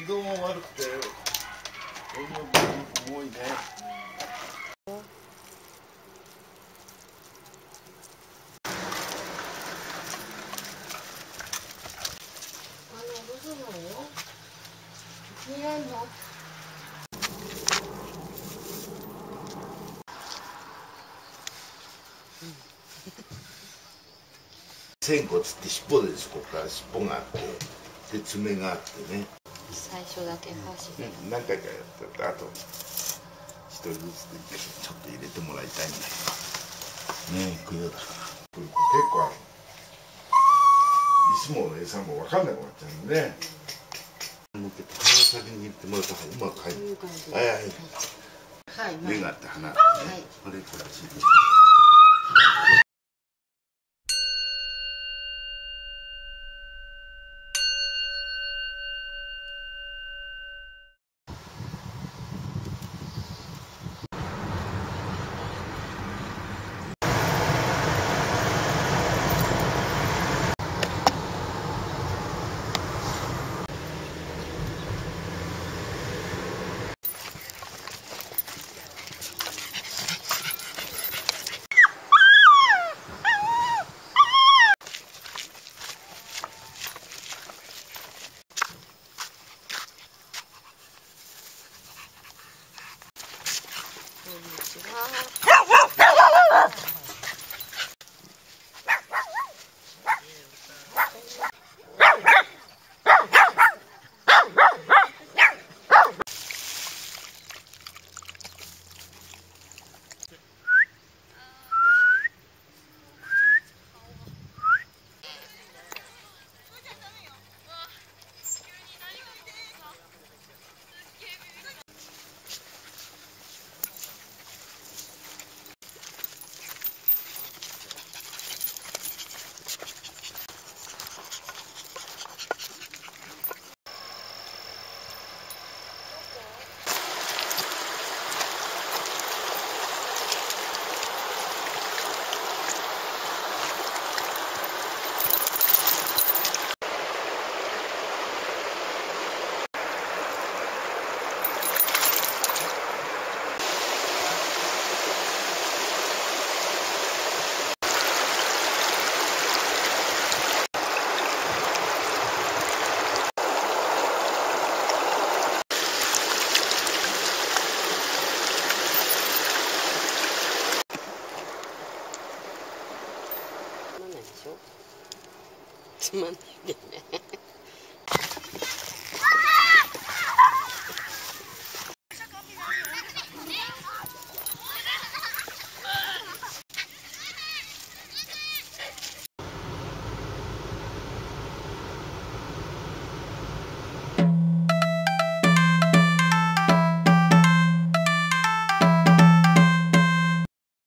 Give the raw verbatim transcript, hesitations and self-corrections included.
軌道も悪くて音楽も重いね。 あのどうするの？見えんの？ 仙骨って尻尾です。ここから尻尾があってで爪があってね。 最初だけ箸で、 うん、何回かやったあと一人ずつでちょっと入れてもらいたいんだけどね。え供養だから結構ある。いつもの餌も分かんなくなっちゃうんでね。向けて鼻先に入れてもらった方がうまく入る。はいはいはい。目があって鼻、ね、これこれついて。 こんにちは。つまんないでしょ。つまんないでね。